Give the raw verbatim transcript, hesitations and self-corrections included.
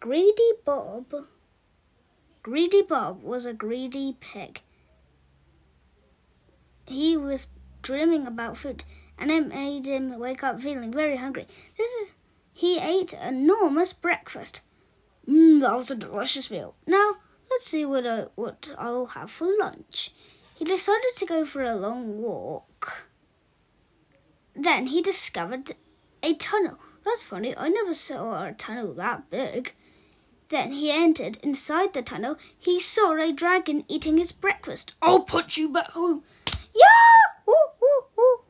Greedy Bob. Greedy Bob was a greedy pig. He was dreaming about food, and it made him wake up feeling very hungry. This is he ate an enormous breakfast. Mmm, that was a delicious meal. Now let's see what I, what I'll have for lunch. He decided to go for a long walk. Then he discovered a tunnel. That's funny. I never saw a tunnel that big. Then he entered inside the tunnel. He saw a dragon eating his breakfast. I'll put you back home. Yeah! Ooh, ooh, ooh.